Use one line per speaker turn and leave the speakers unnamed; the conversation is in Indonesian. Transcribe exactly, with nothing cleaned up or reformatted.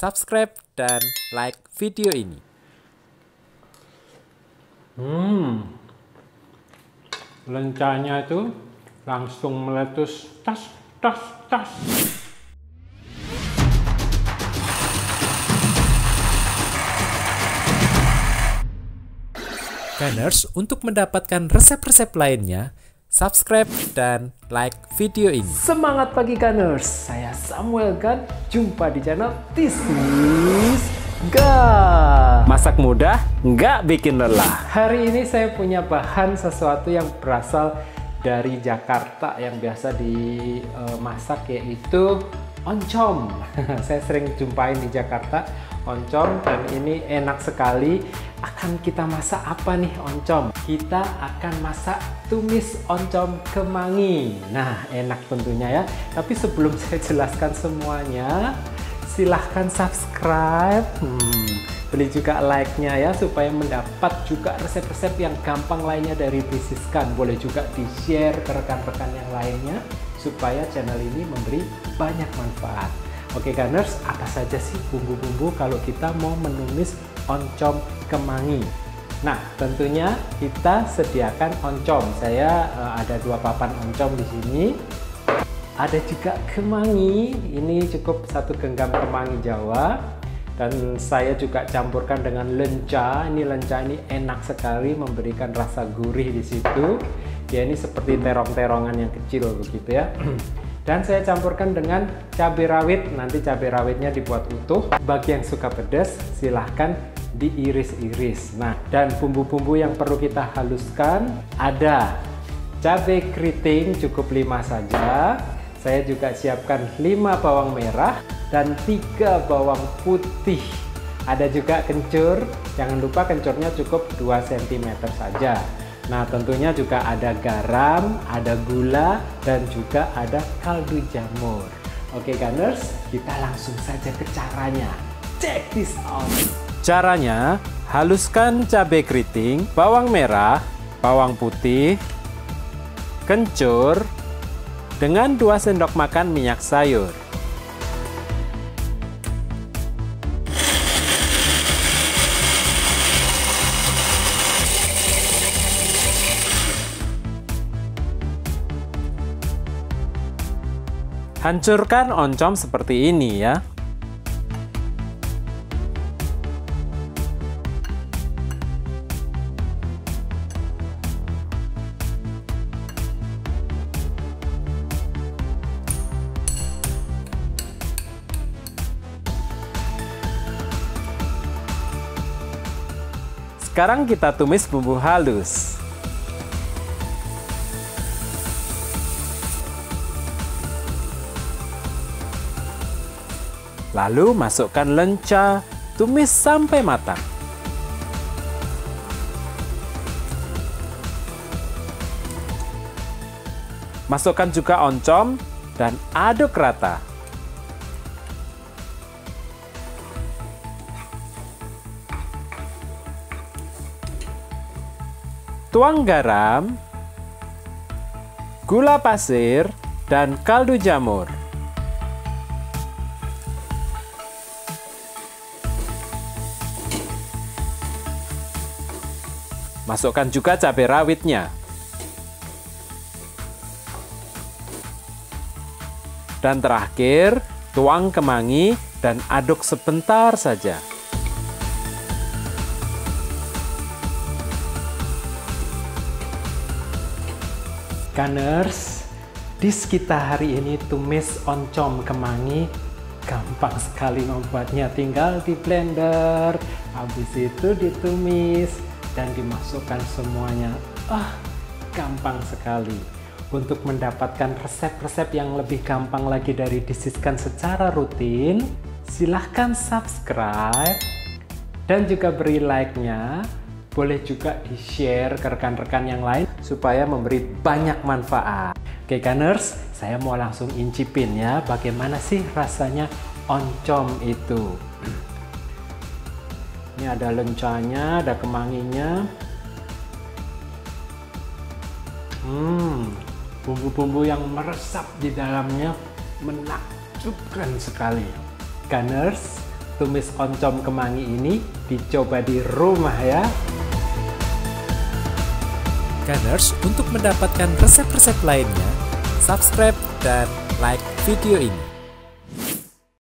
subscribe, dan like video ini.
Hmm, lencanya itu langsung meletus tas tas tas.
Gunners, untuk mendapatkan resep-resep lainnya, subscribe dan like video ini.
Semangat pagi Gunners, saya Samuel Gunn, jumpa di channel This is Gunn. Masak mudah, nggak bikin lelah. Hari ini saya punya bahan sesuatu yang berasal dari Jakarta yang biasa dimasak, yaitu oncom. Saya sering jumpain di Jakarta oncom, dan ini enak sekali. Akan kita masak apa nih oncom? Kita akan masak tumis oncom kemangi. Nah, enak tentunya ya. Tapi sebelum saya jelaskan semuanya, silahkan subscribe, hmm, beli juga like-nya ya, supaya mendapat juga resep-resep yang gampang lainnya dari This is Gunn. Boleh juga di-share ke rekan-rekan yang lainnya, supaya channel ini memberi banyak manfaat. Oke Gunners, apa saja sih bumbu-bumbu kalau kita mau menumis oncom kemangi? Nah, tentunya kita sediakan oncom. Saya uh, ada dua papan oncom di sini. Ada juga kemangi. Ini cukup satu genggam kemangi Jawa. Dan saya juga campurkan dengan lenca. Ini lenca ini enak sekali, memberikan rasa gurih di situ. Ya, ini seperti terong-terongan yang kecil begitu ya. Dan saya campurkan dengan cabai rawit. Nanti cabai rawitnya dibuat utuh. Bagi yang suka pedas, silahkan diiris-iris. Nah, dan bumbu-bumbu yang perlu kita haluskan ada cabai keriting, cukup lima saja. Saya juga siapkan lima bawang merah dan tiga bawang putih. Ada juga kencur. Jangan lupa kencurnya cukup dua sentimeter saja. Nah, tentunya juga ada garam, ada gula, dan juga ada kaldu jamur. Oke Gunners, kita langsung saja ke caranya. Check this out.
Caranya, haluskan cabai keriting, bawang merah, bawang putih, kencur, dengan dua sendok makan minyak sayur. Hancurkan oncom seperti ini ya. Sekarang kita tumis bumbu halus. Lalu masukkan lenca, tumis sampai matang. Masukkan juga oncom dan aduk rata. Tuang garam, gula pasir, dan kaldu jamur. Masukkan juga cabai rawitnya. Dan terakhir, tuang kemangi dan aduk sebentar saja.
Gunners, dish kita hari ini tumis oncom kemangi. Gampang sekali membuatnya, tinggal di blender, habis itu ditumis dan dimasukkan semuanya. Ah, gampang sekali. Untuk mendapatkan resep-resep yang lebih gampang lagi dari This is Gunn secara rutin, silahkan subscribe dan juga beri like-nya. Boleh juga di-share ke rekan-rekan yang lain supaya memberi banyak manfaat. Oke Gunners, saya mau langsung incipin ya, bagaimana sih rasanya oncom itu. Ini ada lencanya, ada kemanginya. Hmm, bumbu-bumbu yang meresap di dalamnya menakjubkan sekali. Gunners, tumis oncom kemangi ini dicoba di rumah ya.
Gunners, untuk mendapatkan resep-resep lainnya, subscribe dan like video ini.